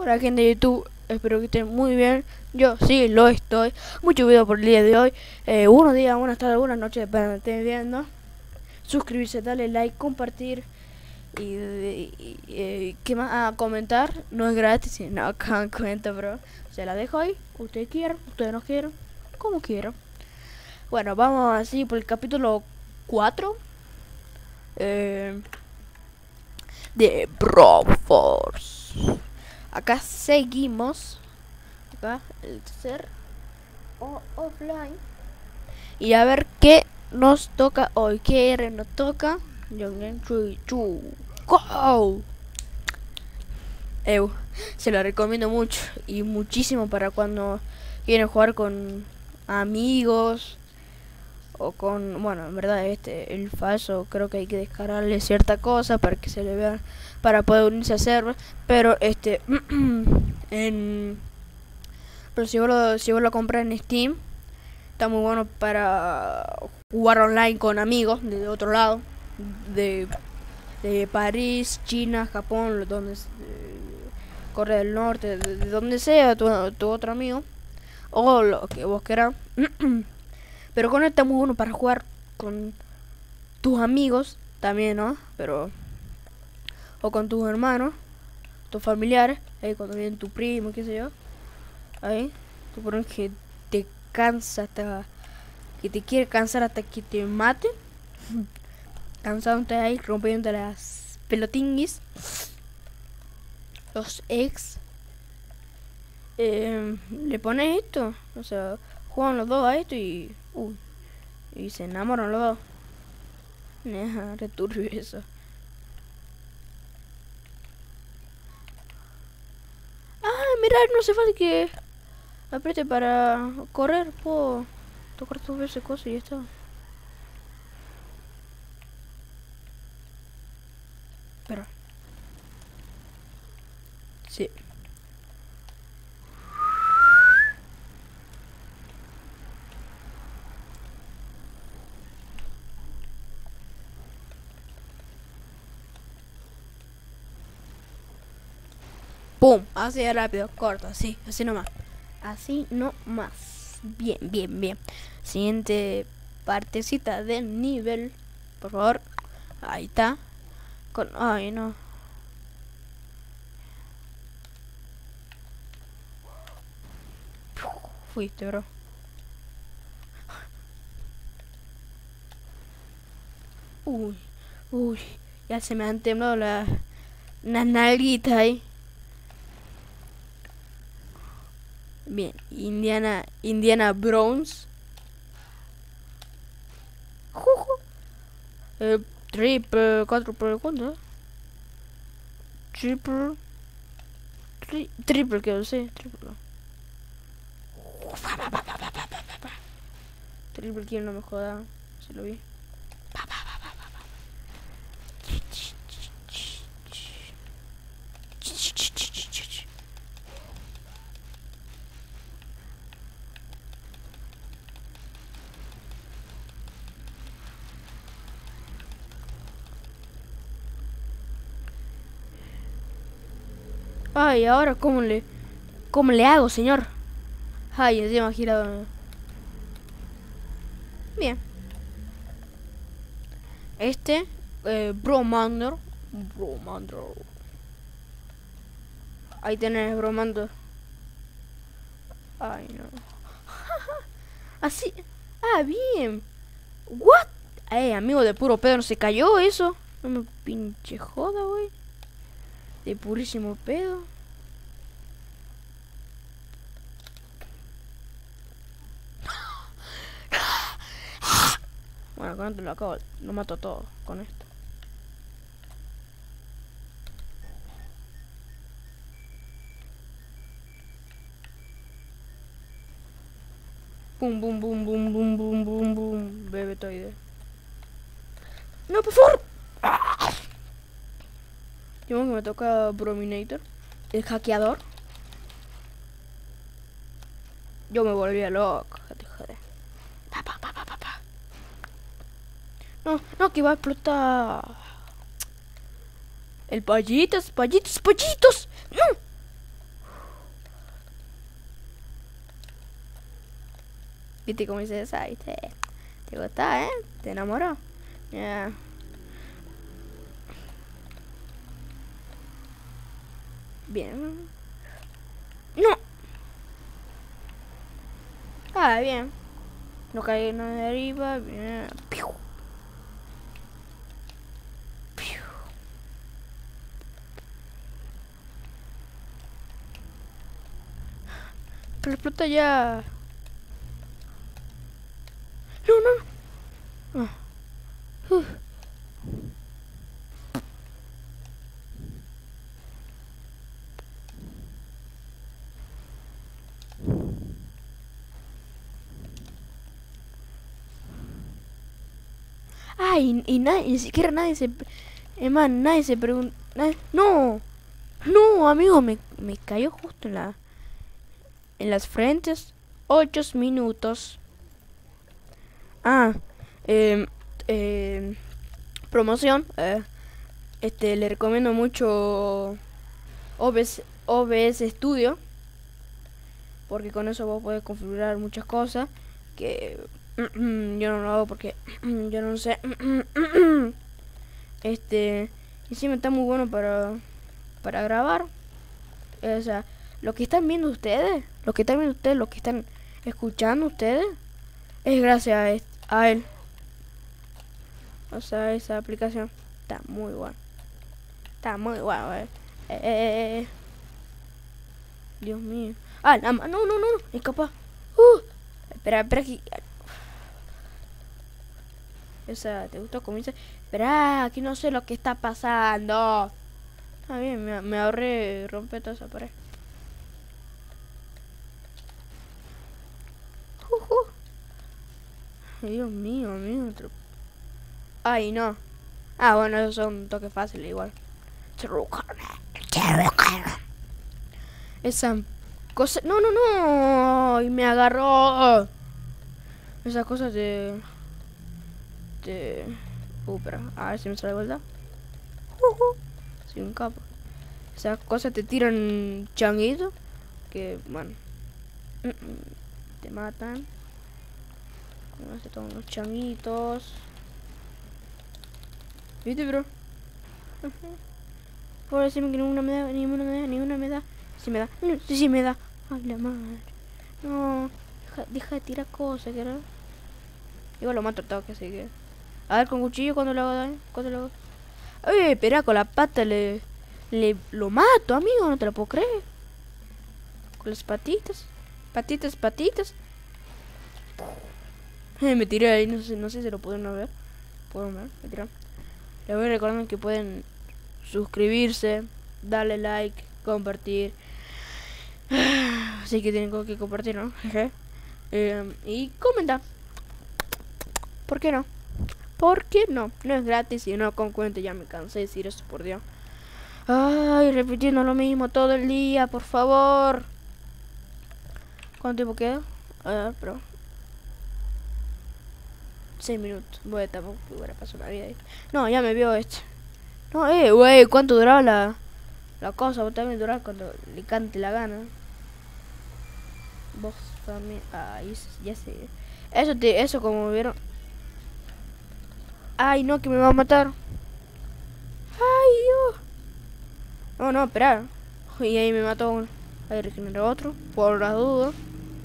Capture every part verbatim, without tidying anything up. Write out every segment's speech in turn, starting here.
Hola gente de YouTube, espero que estén muy bien. Yo sí lo estoy. Mucho video por el día de hoy. Eh, buenos días, buenas tardes, buenas noches, para que estén viendo. Suscribirse, darle like, compartir. Y, y, y eh, ¿qué más? Ah, comentar. No es gratis, si no cuenta, bro. Se la dejo ahí. Ustedes quieran, ustedes no quieran, como quieran. Bueno, vamos así por el capítulo cuatro eh, de Brawl Force. Acá seguimos. Acá el tercer o offline. Y a ver qué nos toca hoy. ¿Qué R nos toca? Go. Eu, se lo recomiendo mucho y muchísimo para cuando quieren jugar con amigos o con, bueno, en verdad este el falso creo que hay que descargarle cierta cosa para que se le vea, para poder unirse a server, pero este en pero si vos lo, si vos lo compras en Steam está muy bueno para jugar online con amigos de otro lado, de, de París, China, Japón, donde Corea del Norte, de, de donde sea tu, tu otro amigo o lo que vos querás. Pero con él está muy bueno para jugar con tus amigos también, ¿no? Pero o con tus hermanos, tus familiares, ahí cuando viene tu primo, qué sé yo. Ahí, tú pones que te cansa hasta que te quiere cansar hasta que te mate. Cansándote ahí, rompiendo las pelotinguis. Los ex. Eh, le pones esto, o sea, juegan los dos a esto y uy, y se enamoran los dos. Neja, returbio eso. Ah, mira, no hace falta que apriete para correr, puedo tocar dos veces cosas y ya está. Pero sí. Pum, así de rápido, corto, así, así nomás. Así nomás. Bien, bien, bien. Siguiente partecita del nivel, por favor. Ahí está. Con, ay, no. Fuiste, bro. Uy, uy. Ya se me han temblado las las nalguitas ahí. Bien, Indiana, Indiana Browns. Juju. Eh, triple, cuatro, ¿cuánto? Triple. Tri, triple, que sé, triple. Triple kill, no me joda. Se lo vi. Ay, ahora cómo le cómo le hago, señor. Ay, encima ha girado. Bien. Este eh, Bromander, Bromander. Ahí tenés Bromander. Ay, no. Así. Ah, bien. What? Eh, amigo de puro pedo, ¿no se cayó eso? No me pinche joda, güey. De purísimo pedo. Bueno, con esto lo acabo. Lo mato todo con esto. Bum, bum, bum, bum, bum, bum, bum, bum. Bebetoide. No, por favor. Yo que me toca Brominator, el hackeador. Yo me volvía loco. Joder. Pa, pa, pa, pa, pa, pa. No, no, que va a explotar. El pollitos, pollitos, pollitos. No. ¿Viste cómo dice esa? ¿Viste? ¿Te gusta, eh? ¿Te enamoró? Ya. Bien. ¡No! Ah, bien. No cae nada de arriba. Bien. ¡Piu! ¡Piu! Pero explota ya. No, no. Ah. Uf. Ah, y, y nadie, ni siquiera nadie se... Es más, nadie se pregunta... No, no, amigo, me, me cayó justo en la... En las frentes. Ocho minutos. Ah, eh, eh, promoción. Eh, este, le recomiendo mucho O B S, O B S Studio. Porque con eso vos podés configurar muchas cosas. Que yo no lo hago porque yo no sé. Este, y sí me está muy bueno para, para grabar. O sea, lo que están viendo ustedes, lo que están viendo ustedes, lo que están escuchando ustedes, es gracias a, est- a él. O sea, esa aplicación está muy buena. Está muy buena, eh. Eh, eh, eh. Dios mío. Ah, la ma- no, no, no, escapa. Uh, espera, espera aquí. Esa, ¿te gustó cómo dice? Espera, aquí no sé lo que está pasando. Ah, bien, me, me ahorré romper toda esa pared. Uh, uh. Ay, Dios mío, amigo. otro- Ay, no. Ah, bueno, esos son toques fáciles igual. Esa cosa... No, no, no. Y me agarró. Esas cosas de... De... Uh, espera. A ver si me sale de vuelta. Uh, uh. Sí, un capo. Esas cosas te tiran changuitos. Que, bueno. mm, mm, Te matan. No se toman los changuitos. ¿Viste, bro? Por decirme que ninguna me da, ninguna me da, ninguna me da. Sí me da, no, sí, sí me da. Ay, la madre. No, deja, deja de tirar cosas, que no. Igual lo mato al toque, así que. A ver, con cuchillo, cuando lo hago daño, cuando lo hago. Ay, espera, con la pata le. Le lo mato, amigo, no te lo puedo creer. Con las patitas. Patitas, patitas. Eh, me tiré ahí, no sé, no sé si lo pueden ver. Pueden ver, me tiré. Les voy recordando que pueden suscribirse, darle like, compartir. Así que tienen que compartir, ¿no? eh, y comentar. ¿Por qué no? ¿Por qué no? No es gratis y no con cuenta. Ya me cansé de decir eso, por Dios. Ay, repitiendo lo mismo todo el día, por favor. ¿Cuánto tiempo queda? A ver, pero... seis minutos. Voy a tampoco que hubiera pasado una vida ahí. No, ya me vio este. No, eh, güey, ¿cuánto duraba la, la cosa? Vos también durás cuando le cante la gana. Vos también. Ay, ya sé. Eso te, eso como vieron. Ay, no, que me va a matar. Ay, Dios. No, no, esperar. Y ahí me mató uno. Ahí regeneró otro. Por las dudas.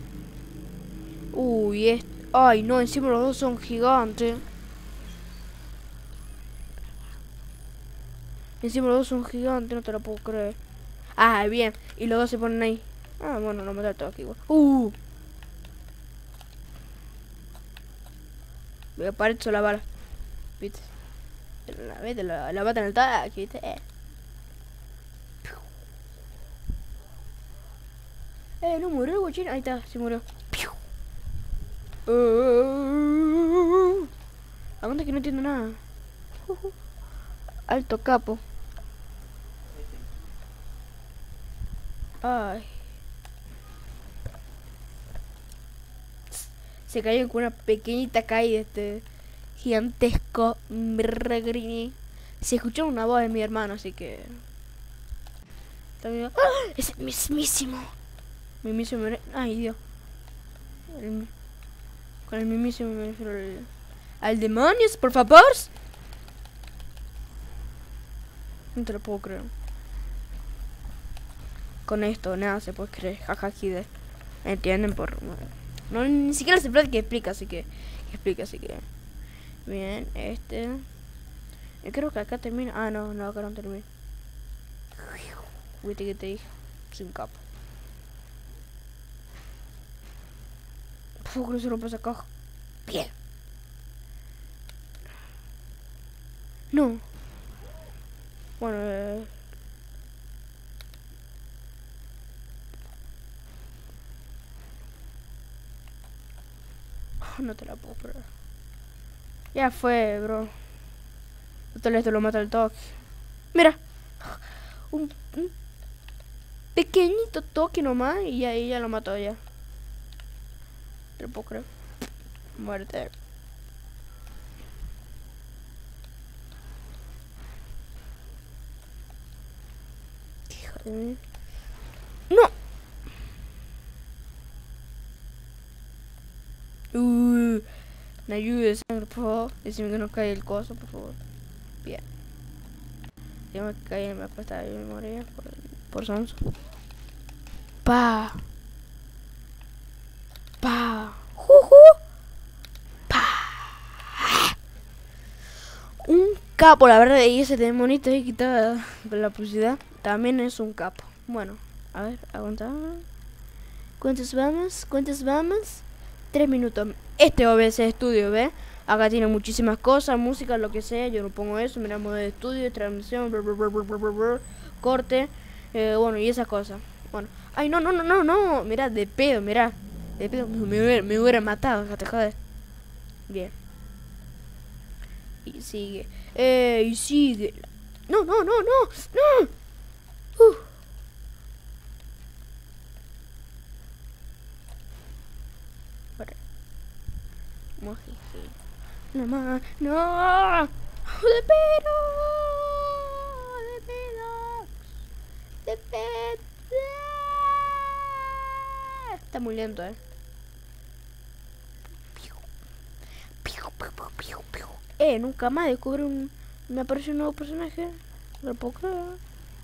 Uy, este. Ay, no, encima los dos son gigantes. Encima los dos son gigantes, no te lo puedo creer. Ah, bien. Y los dos se ponen ahí. Ah, bueno, lo maté todo aquí igual. Uh. Voy a parar la bala. ¿Viste? La, ¿viste? La, la mata en el tac, ¿viste? Eh. Eh, no murió el guachín. Ahí está, se murió. Uh. Aguanta que no entiendo nada. Uh, uh. Alto capo. Ay. Se cayó con una pequeñita caída este gigantesco Grini. Se escuchó una voz de mi hermano, así que... ¡Ah! Es el mismísimo. Mismísimo. Ay, Dios. El... Con el mismísimo me refiero al, al demonios, por favor. No te lo puedo creer. Con esto nada se puede creer. Jaja, ¿me entienden? Por no, ni siquiera se puede que explica, así que, que explica, así que bien, este yo creo que acá termina. Ah, no, no, acá no termina. Viste que te dije, sin capo. Uf, creo que se lo pasa acá. Bien. No. Bueno, eh. No te la puedo creer. Ya fue, bro. Tal vez te lo mata el toque. Mira. Un, un pequeñito toque nomás y ahí ya lo mató ya. Te lo puedo creer. Muerte. Hijo de mí. No. Uh, me ayude, sangre, por favor. Decime que no cae el coso, por favor. Bien. Ya me caí en la pasta de memoria por, por Sonso. Pa. Pa. Juju. Pa. Un capo, la verdad, y ese demonito ahí quitaba la publicidad. También es un capo. Bueno, a ver, aguanta. ¿Cuántos vamos? ¿Cuántos vamos? Tres minutos. Este O B S Studio, ¿ves? Acá tiene muchísimas cosas, música, lo que sea. Yo no pongo eso. Mira, modo de estudio, transmisión, brr, brr, brr, brr, brr, brr, corte. Eh, bueno, y esas cosas. Bueno. Ay, no, no, no, no, no. Mira, de pedo, mira. De pedo. Me hubiera, me hubiera matado, déjate joder. Bien. Y sigue. Eh, y sigue. No, no, no, no. No. Uh. No más, no, de pedo, de pedo, de pedo. Está muy lento, eh. Eh, nunca más descubrí un, me apareció un nuevo personaje. No lo puedo creer.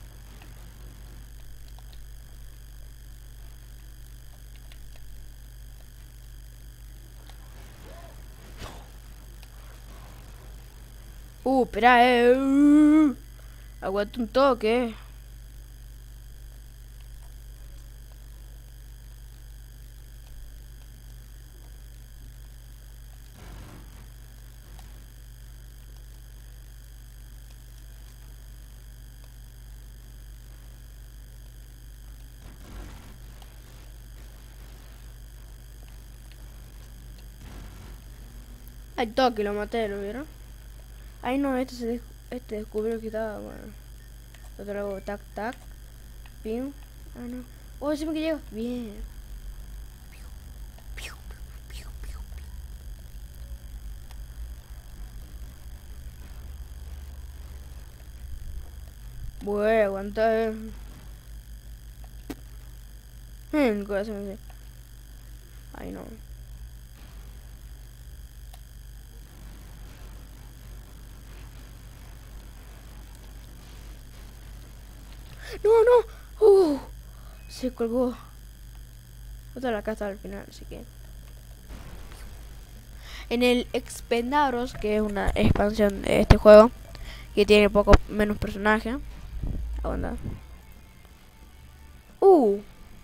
Uh, espera, eh. Uh, aguanta un toque. Al toque lo maté, ¿lo vieron? Ay no, este se des este descubrió que estaba, bueno. Lo traigo, tac, tac. Pim. Ah no. Oh, decime que llega. Bien. Bueno, aguanta. Eh. El corazón así. Ay no. No, no. Uh, se colgó. Otra la casa al final, así que. En el Expendaros, que es una expansión de este juego, que tiene poco menos personajes. Onda. Uh.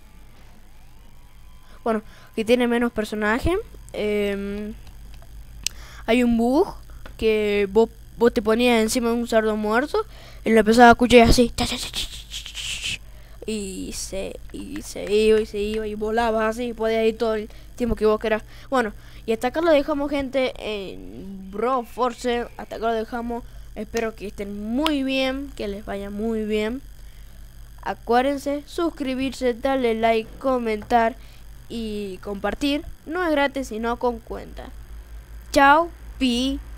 Bueno, que tiene menos personajes. Eh, hay un bug que vos, vos te ponías encima de un cerdo muerto y lo empezaba a escuchar así. Y se, y se iba y se iba y volaba así. Y podías ir todo el tiempo que vos querás. Bueno, y hasta acá lo dejamos, gente, en Bro Force. Hasta acá lo dejamos. Espero que estén muy bien, que les vaya muy bien. Acuérdense, suscribirse, darle like, comentar y compartir. No es gratis, sino con cuenta. Chao, pi.